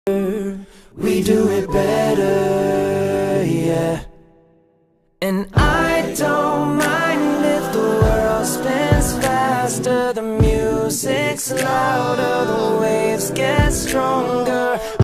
we do it better, yeah. And I don't mind if the world spins faster, the music's louder, the waves get stronger.